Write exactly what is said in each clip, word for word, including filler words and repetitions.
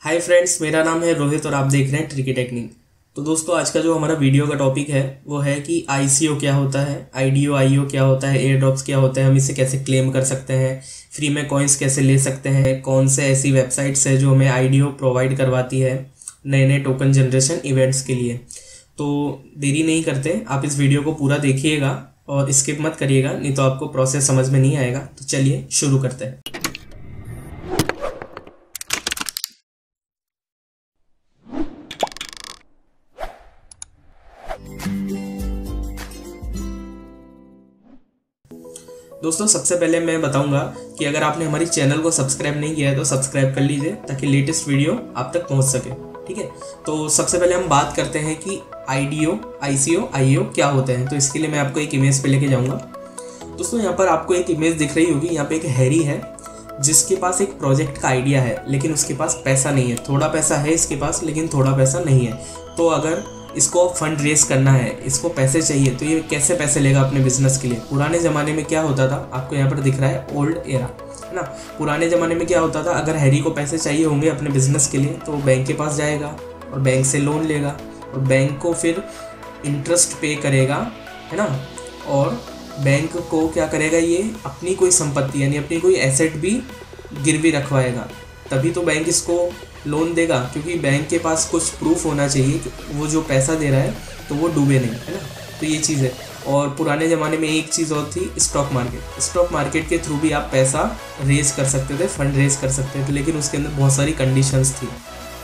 Hi friends, मेरा नाम है रोहित और आप देख रहे हैं ट्रिकी टेक्निक। तो दोस्तों, आज का जो हमारा वीडियो का टॉपिक है वो है कि आईसीओ क्या होता है, आईडीओ आईओ क्या होता है, एयर ड्रॉप्स क्या होता है, हम इसे कैसे क्लेम कर सकते हैं, फ्री में कॉइन्स कैसे ले सकते हैं, कौन से ऐसी वेबसाइट्स है जो हमें आईडीओ प्रोवाइड करवाती है नए नए टोकन जनरेशन इवेंट्स के लिए। तो देरी नहीं करते, आप इस वीडियो को पूरा देखिएगा और स्किप मत करिएगा, नहीं तो आपको प्रोसेस समझ में नहीं आएगा। तो चलिए शुरू करते हैं। दोस्तों, सबसे पहले मैं बताऊंगा कि अगर आपने हमारी चैनल को सब्सक्राइब नहीं किया है तो सब्सक्राइब कर लीजिए ताकि लेटेस्ट वीडियो आप तक पहुंच सके। ठीक है, तो सबसे पहले हम बात करते हैं कि आईडीओ, आईसीओ, आईओ क्या होते हैं। तो इसके लिए मैं आपको एक इमेज पे लेके जाऊंगा। दोस्तों, यहाँ पर आपको एक इमेज दिख रही होगी। यहाँ पे एक हैरी है जिसके पास एक प्रोजेक्ट का आइडिया है, लेकिन उसके पास पैसा नहीं है। थोड़ा पैसा है इसके पास, लेकिन थोड़ा पैसा नहीं है। तो अगर इसको फंड रेज करना है, इसको पैसे चाहिए, तो ये कैसे पैसे लेगा अपने बिजनेस के लिए। पुराने ज़माने में क्या होता था, आपको यहाँ पर दिख रहा है ओल्ड एरा, है ना। पुराने ज़माने में क्या होता था, अगर हैरी को पैसे चाहिए होंगे अपने बिजनेस के लिए तो वो बैंक के पास जाएगा और बैंक से लोन लेगा और बैंक को फिर इंटरेस्ट पे करेगा, है ना। और बैंक को क्या करेगा, ये अपनी कोई संपत्ति यानी अपनी कोई एसेट भी गिरवी रखवाएगा, तभी तो बैंक इसको लोन देगा, क्योंकि बैंक के पास कुछ प्रूफ होना चाहिए कि वो जो पैसा दे रहा है तो वो डूबे नहीं, है ना। तो ये चीज़ है। और पुराने ज़माने में एक चीज़ और थी, स्टॉक मार्केट। स्टॉक मार्केट के थ्रू भी आप पैसा रेज कर सकते थे, फंड रेज कर सकते थे, लेकिन उसके अंदर बहुत सारी कंडीशंस थी।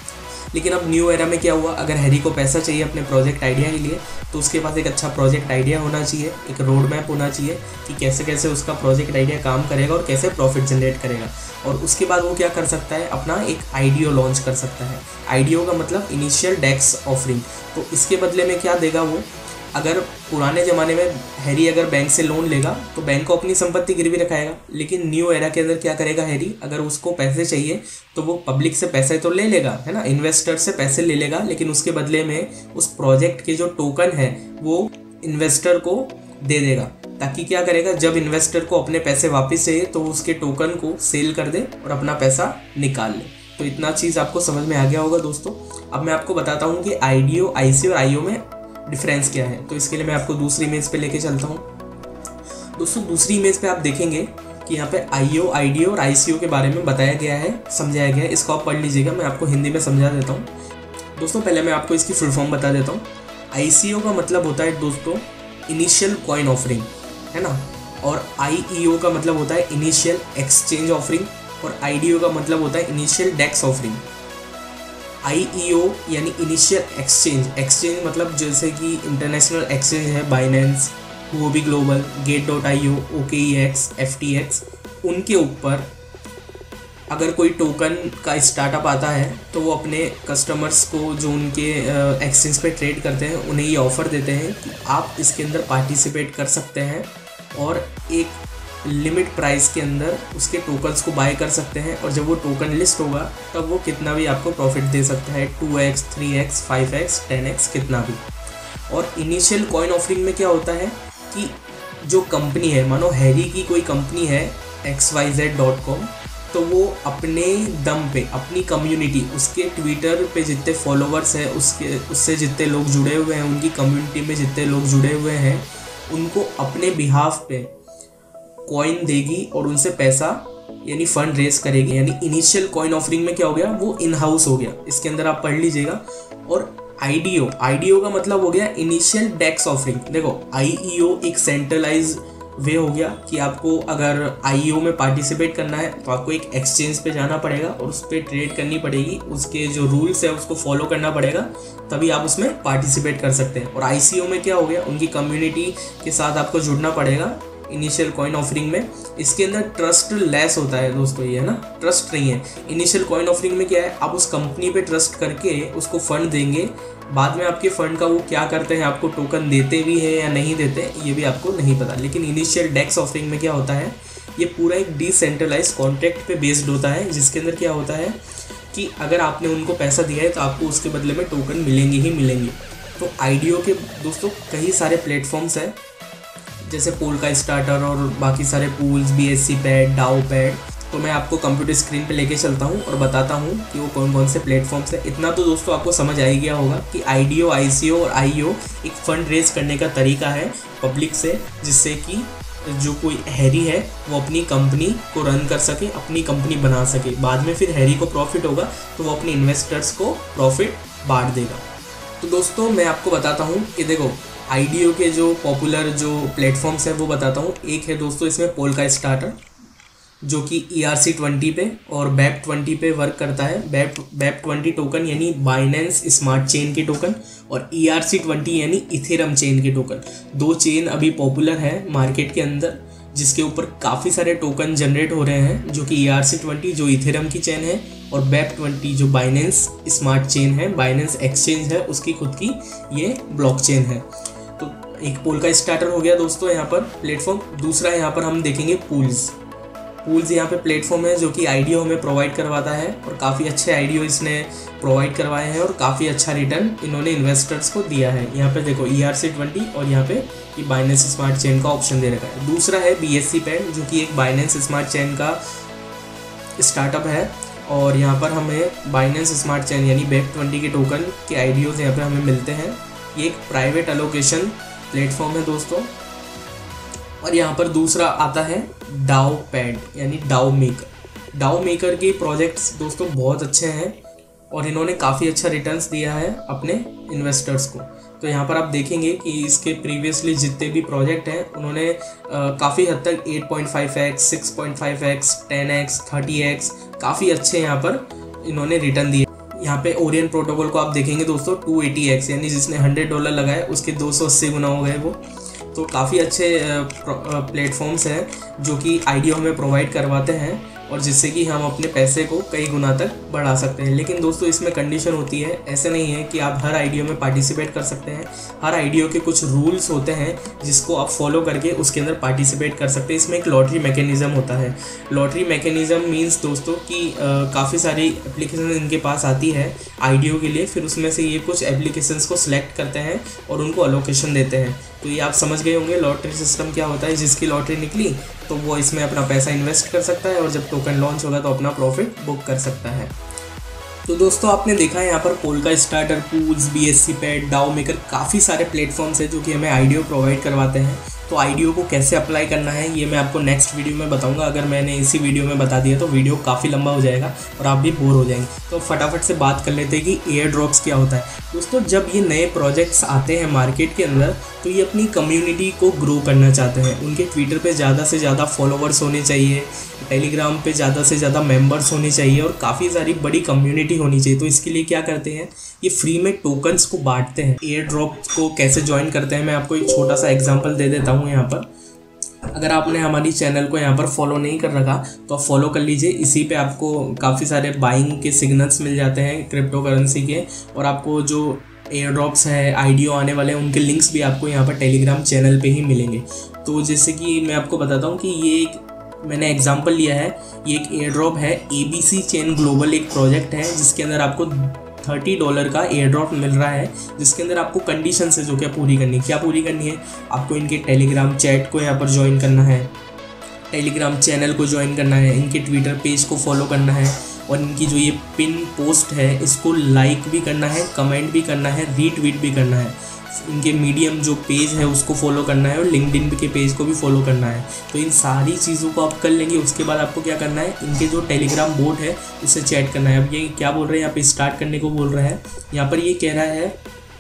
लेकिन अब न्यू एरा में क्या हुआ, अगर हैरी को पैसा चाहिए अपने प्रोजेक्ट आइडिया के लिए तो उसके पास एक अच्छा प्रोजेक्ट आइडिया होना चाहिए, एक रोड मैप होना चाहिए कि कैसे कैसे उसका प्रोजेक्ट आइडिया काम करेगा और कैसे प्रॉफिट जनरेट करेगा। और उसके बाद वो क्या कर सकता है, अपना एक आईडीओ लॉन्च कर सकता है। आईडीओ का मतलब इनिशियल डेक्स ऑफरिंग। तो इसके बदले में क्या देगा वो, अगर पुराने ज़माने में हैरी अगर बैंक से लोन लेगा तो बैंक को अपनी संपत्ति गिरवी रखाएगा, लेकिन न्यू एरा के अंदर क्या करेगा हैरी, अगर उसको पैसे चाहिए तो वो पब्लिक से पैसे तो ले लेगा, है ना, इन्वेस्टर से पैसे ले लेगा, लेकिन उसके बदले में उस प्रोजेक्ट के जो टोकन है वो इन्वेस्टर को दे देगा, ताकि क्या करेगा, जब इन्वेस्टर को अपने पैसे वापस चाहिए तो वो उसके टोकन को सेल कर दे और अपना पैसा निकाल ले। तो इतना चीज़ आपको समझ में आ गया होगा दोस्तों। अब मैं आपको बताता हूँ कि आईडीओ, आईसीओ और आईओ में डिफरेंस क्या है। तो इसके लिए मैं आपको दूसरी इमेज पे लेके चलता हूँ। दोस्तों, दूसरी इमेज पे आप देखेंगे कि यहाँ पे आईओ, आईडीओ और आईसीओ के बारे में बताया गया है, समझाया गया है। इसको आप पढ़ लीजिएगा, मैं आपको हिंदी में समझा देता हूँ। दोस्तों, पहले मैं आपको इसकी फुल फॉर्म बता देता हूँ। आईसीओ का मतलब होता है दोस्तों इनिशियल कॉइन ऑफरिंग, है ना। और आईईओ का मतलब होता है इनिशियल एक्सचेंज ऑफरिंग और आईडीओ का मतलब होता है इनिशियल डेक्स ऑफरिंग। आईईओ यानी इनिशियल एक्सचेंज, एक्सचेंज मतलब जैसे कि इंटरनेशनल एक्सचेंज है, Binance, Huobi Global, Gate dot I O, OKEx, FTX, उनके ऊपर अगर कोई टोकन का स्टार्टअप आता है तो वो अपने कस्टमर्स को जो उनके एक्सचेंज पे ट्रेड करते हैं उन्हें ये ऑफ़र देते हैं कि आप इसके अंदर पार्टिसिपेट कर सकते हैं और एक लिमिट प्राइस के अंदर उसके टोकन्स को बाय कर सकते हैं। और जब वो टोकन लिस्ट होगा तब वो कितना भी आपको प्रॉफिट दे सकता है, two X, three X, five X, ten X, कितना भी। और इनिशियल कॉइन ऑफरिंग में क्या होता है कि जो कंपनी है, मानो हैरी की कोई कंपनी है X Y Z dot com, तो वो अपने दम पे अपनी कम्युनिटी, उसके ट्विटर पे जितने फॉलोवर्स हैं, उसके उससे जितने लोग जुड़े हुए हैं, उनकी कम्युनिटी में जितने लोग जुड़े हुए हैं, उनको अपने बिहाफ पे कॉइन देगी और उनसे पैसा यानी फंड रेज करेगी। यानी इनिशियल कॉइन ऑफरिंग में क्या हो गया, वो इन हाउस हो गया। इसके अंदर आप पढ़ लीजिएगा। और आईडीओ, आईडीओ का मतलब हो गया इनिशियल डेक्स ऑफरिंग। देखो, आईईओ एक सेंट्रलाइज वे हो गया कि आपको अगर आईईओ में पार्टिसिपेट करना है तो आपको एक एक्सचेंज पे जाना पड़ेगा और उस पर ट्रेड करनी पड़ेगी, उसके जो रूल्स है उसको फॉलो करना पड़ेगा, तभी आप उसमें पार्टिसिपेट कर सकते हैं। और आईसीओ में क्या हो गया, उनकी कम्युनिटी के साथ आपको जुड़ना पड़ेगा इनिशियल कॉइन ऑफरिंग में। इसके अंदर ट्रस्ट लेस होता है दोस्तों, ये है ना, ट्रस्ट नहीं है। इनिशियल कॉइन ऑफरिंग में क्या है, आप उस कंपनी पे ट्रस्ट करके उसको फंड देंगे, बाद में आपके फंड का वो क्या करते हैं, आपको टोकन देते भी हैं या नहीं देते, ये भी आपको नहीं पता। लेकिन इनिशियल डेक्स ऑफरिंग में क्या होता है, ये पूरा एक डिसेंट्रलाइज कॉन्ट्रैक्ट पे बेस्ड होता है, जिसके अंदर क्या होता है कि अगर आपने उनको पैसा दिया है तो आपको उसके बदले में टोकन मिलेंगे ही मिलेंगे। तो आईडीओ के दोस्तों कई सारे प्लेटफॉर्म्स हैं, जैसे पोल का स्टार्टर और बाकी सारे pools, BSC pad, DAO pad, तो मैं आपको कंप्यूटर स्क्रीन पे लेके चलता हूँ और बताता हूँ कि वो कौन कौन से प्लेटफॉर्म्स है। इतना तो दोस्तों आपको समझ आ ही गया होगा कि आईडीओ, आईसीओ और आईओ एक फंड रेज करने का तरीका है पब्लिक से, जिससे कि जो कोई हैरी है वो अपनी कंपनी को रन कर सके, अपनी कंपनी बना सके। बाद में फिर हैरी को प्रॉफिट होगा तो वो अपने इन्वेस्टर्स को प्रॉफिट बांट देगा। तो दोस्तों मैं आपको बताता हूँ कि देखो आईडीओ के जो पॉपुलर जो प्लेटफॉर्म्स हैं वो बताता हूँ। एक है दोस्तों इसमें पोल्का स्टार्टर, जो कि ई आर सी ट्वेंटी पे और बैप ट्वेंटी पे वर्क करता है। बैप बैप ट्वेंटी टोकन यानी बाइनेंस स्मार्ट चेन के टोकन, और ई आर सी ट्वेंटी यानी इथेरियम चेन के टोकन। दो चेन अभी पॉपुलर है मार्केट के अंदर, जिसके ऊपर काफ़ी सारे टोकन जनरेट हो रहे हैं, जो कि ई आर सी ट्वेंटी जो इथेरियम की चेन है, और बैप ट्वेंटी जो बाइनेंस स्मार्ट चेन है, बाइनेंस एक्सचेंज है, उसकी खुद की ये ब्लॉक चेन है। तो एक पोल्का स्टार्टर हो गया दोस्तों यहाँ पर प्लेटफॉर्म। दूसरा यहाँ पर हम देखेंगे पूल्स। पूल्स यहाँ पे प्लेटफॉर्म है जो कि आईडीओ हमें प्रोवाइड करवाता है, और काफ़ी अच्छे आईडीओ इसने प्रोवाइड करवाए हैं और काफ़ी अच्छा रिटर्न इन्होंने इन्वेस्टर्स को दिया है। यहाँ पे देखो ई आर सी ट्वेंटी और यहाँ पे ये बाइनेंस स्मार्ट चेन का ऑप्शन दे रखा है। दूसरा है बी एस सी पैड, जो कि एक बाइनेंस स्मार्ट चेन का स्टार्टअप है, और यहाँ पर हमें बाइनेंस स्मार्ट चेन यानी बैप ट्वेंटी के टोकन के आईडीओज यहाँ पे हमें मिलते हैं। ये एक प्राइवेट एलोकेशन प्लेटफॉर्म है दोस्तों। और यहाँ पर दूसरा आता है डाओ पैड यानी डाओ मेकर। डाओ मेकर के प्रोजेक्ट्स दोस्तों बहुत अच्छे हैं और इन्होंने काफ़ी अच्छा रिटर्न्स दिया है अपने इन्वेस्टर्स को। तो यहाँ पर आप देखेंगे कि इसके प्रीवियसली जितने भी प्रोजेक्ट हैं उन्होंने काफ़ी हद तक eight point five X, six point five X, ten X, thirty X काफ़ी अच्छे यहाँ पर इन्होंने रिटर्न दिए। यहाँ पे ओरियन प्रोटोकॉल को आप देखेंगे दोस्तों टू एटी एक्स, यानी जिसने हंड्रेड डॉलर लगाए उसके दो सौ अस्सी गुना हो गए वो। तो काफ़ी अच्छे प्लेटफॉर्म्स हैं जो कि आईडीओ हमें प्रोवाइड करवाते हैं, और जिससे कि हम अपने पैसे को कई गुना तक बढ़ा सकते हैं। लेकिन दोस्तों इसमें कंडीशन होती है, ऐसे नहीं है कि आप हर आईडीओ में पार्टिसिपेट कर सकते हैं। हर आईडीओ के कुछ रूल्स होते हैं जिसको आप फॉलो करके उसके अंदर पार्टिसिपेट कर सकते हैं। इसमें एक लॉटरी मैकेनिज़्म होता है। लॉटरी मैकेनिज़्म मीन्स दोस्तों कि काफ़ी सारी एप्लीकेशन इनके पास आती है आईडीओ के लिए, फिर उसमें से ये कुछ एप्लीकेशंस को सिलेक्ट करते हैं और उनको अलोकेशन देते हैं। तो ये आप समझ गए होंगे लॉटरी सिस्टम क्या होता है। जिसकी लॉटरी निकली तो वो इसमें अपना पैसा इन्वेस्ट कर सकता है, और जब टोकन लॉन्च होगा तो अपना प्रॉफिट बुक कर सकता है। तो दोस्तों आपने देखा है यहाँ पर Polkastarter, pools, B S C pad, DAO Maker, काफ़ी सारे प्लेटफॉर्म्स हैं जो कि हमें आईडीओ प्रोवाइड करवाते हैं। तो आईडीओ को कैसे अप्लाई करना है ये मैं आपको नेक्स्ट वीडियो में बताऊंगा। अगर मैंने इसी वीडियो में बता दिया तो वीडियो काफ़ी लंबा हो जाएगा और आप भी बोर हो जाएंगे। तो फटाफट से बात कर लेते हैं कि एयर ड्रॉप्स क्या होता है। दोस्तों जब ये नए प्रोजेक्ट्स आते हैं मार्केट के अंदर तो ये अपनी कम्युनिटी को ग्रो करना चाहते हैं। उनके ट्विटर पे ज़्यादा से ज़्यादा फॉलोवर्स होने चाहिए, टेलीग्राम पे ज़्यादा से ज़्यादा मेंबर्स होने चाहिए, और काफ़ी सारी बड़ी कम्युनिटी होनी चाहिए। तो इसके लिए क्या करते हैं, ये फ्री में टोकन्स को बांटते हैं। एयर ड्रॉप को कैसे ज्वाइन करते हैं मैं आपको एक छोटा सा एग्जांपल दे देता हूँ। यहाँ पर अगर आपने हमारी चैनल को यहाँ पर फॉलो नहीं कर रखा तो आप फॉलो कर लीजिए। इसी पे आपको काफ़ी सारे बाइंग के सिग्नल्स मिल जाते हैं क्रिप्टो करेंसी के, और आपको जो एयर ड्रॉप्स है आईडीओ आने वाले हैं उनके लिंक्स भी आपको यहाँ पर टेलीग्राम चैनल पे ही मिलेंगे। तो जैसे कि मैं आपको बताता हूँ कि ये एक मैंने एग्जांपल लिया है, ये एक एयर ड्रॉप है। एबीसी चेन ग्लोबल एक प्रोजेक्ट है जिसके अंदर आपको थर्टी डॉलर का एयर ड्रॉप मिल रहा है, जिसके अंदर आपको कंडीशन है जो क्या पूरी करनी है। क्या पूरी करनी है, आपको इनके टेलीग्राम चैट को यहाँ पर ज्वाइन करना है, टेलीग्राम चैनल को ज्वाइन करना है, इनके ट्विटर पेज को फॉलो करना है, और इनकी जो ये पिन पोस्ट है इसको लाइक भी करना है, कमेंट भी करना है, रीट्वीट भी करना है। इनके मीडियम जो पेज है उसको फॉलो करना है, और लिंक्डइन के पेज को भी फॉलो करना है। तो इन सारी चीज़ों को आप कर लेंगे। उसके बाद आपको क्या करना है, इनके जो टेलीग्राम बोट है उससे चैट करना है। अब ये क्या बोल रहे हैं, यहाँ पे स्टार्ट करने को बोल रहा है। यहाँ पर ये कह रहा है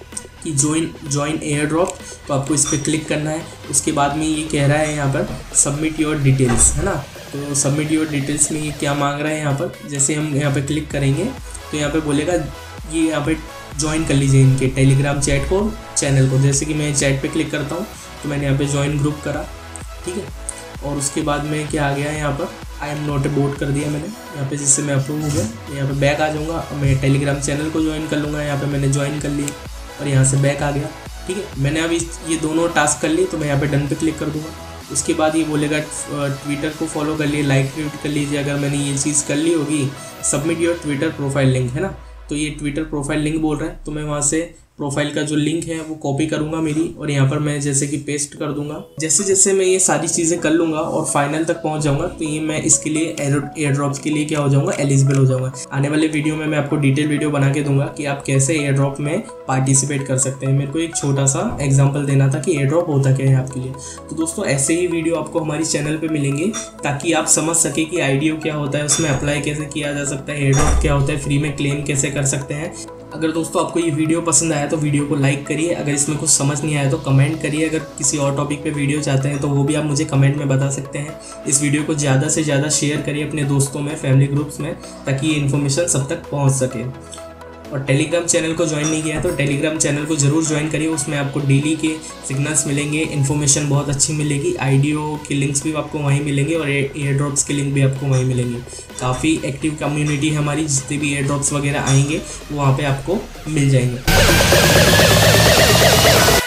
कि ज्वाइन ज्वाइन एयर ड्रॉप, तो आपको इस पर क्लिक करना है। उसके बाद में ये कह रहा है यहाँ पर सबमिट योर डिटेल्स, है ना। तो सबमिट योर डिटेल्स में ये क्या मांग रहा है, यहाँ पर जैसे हम यहाँ पर क्लिक करेंगे तो यहाँ पर बोलेगा ये यहाँ पर ज्वाइन कर लीजिए इनके टेलीग्राम चैट को, चैनल को। जैसे कि मैं चैट पे क्लिक करता हूँ तो मैंने यहाँ पे ज्वाइन ग्रुप करा, ठीक है। और उसके बाद में क्या आ गया है, यहाँ पर I am not a bot कर दिया मैंने यहाँ पे, जिससे मैं अप्रूव हो गया। यहाँ पे बैक आ जाऊँगा, मैं टेलीग्राम चैनल को ज्वाइन कर लूँगा। यहाँ पे मैंने ज्वाइन कर लिया और यहाँ से बैक आ गया, ठीक है। मैंने अभी ये दोनों टास्क कर लिए तो मैं यहाँ पे डन पे क्लिक कर दूँगा। उसके बाद ये बोलेगा ट्विटर को फॉलो कर लिए, लाइक ट्वीट कर लीजिए। अगर मैंने ये चीज़ कर ली होगी, submit your Twitter profile link, है ना। तो ये ट्विटर प्रोफाइल लिंक बोल रहा है, तो मैं वहाँ से प्रोफाइल का जो लिंक है वो कॉपी करूँगा मेरी, और यहाँ पर मैं जैसे कि पेस्ट कर दूंगा। जैसे जैसे मैं ये सारी चीज़ें कर लूँगा और फाइनल तक पहुँच जाऊँगा तो ये मैं इसके लिए एयर ड्रॉप्स के लिए क्या हो जाऊँगा, एलिजिबल हो जाऊँगा। आने वाले वीडियो में मैं आपको डिटेल वीडियो बना के दूंगा कि आप कैसे एयर ड्रॉप में पार्टिसिपेट कर सकते हैं। मेरे को एक छोटा सा एग्जाम्पल देना था कि एयर ड्रॉप होता क्या है आपके लिए। तो दोस्तों ऐसे ही वीडियो आपको हमारी चैनल पर मिलेंगे ताकि आप समझ सके कि आईडीओ क्या होता है, उसमें अप्लाई कैसे किया जा सकता है, एयर ड्रॉप क्या होता है, फ्री में क्लेम कैसे कर सकते हैं। अगर दोस्तों आपको ये वीडियो पसंद आया तो वीडियो को लाइक करिए, अगर इसमें कुछ समझ नहीं आया तो कमेंट करिए। अगर किसी और टॉपिक पे वीडियो चाहते हैं तो वो भी आप मुझे कमेंट में बता सकते हैं। इस वीडियो को ज़्यादा से ज़्यादा शेयर करिए अपने दोस्तों में, फैमिली ग्रुप्स में, ताकि ये इन्फॉर्मेशन सब तक पहुँच सके। और टेलीग्राम चैनल को ज्वाइन नहीं किया है तो टेलीग्राम चैनल को ज़रूर ज्वाइन करिए, उसमें आपको डेली के सिग्नल्स मिलेंगे, इन्फॉर्मेशन बहुत अच्छी मिलेगी, आईडीओ के लिंक्स भी आपको वहीं मिलेंगे और एयर ड्रॉप्स के लिंक भी आपको वहीं मिलेंगे। काफ़ी एक्टिव कम्युनिटी है हमारी, जितने भी एयर ड्रॉप्स वगैरह आएंगे वो वहाँ पे आपको मिल जाएंगे।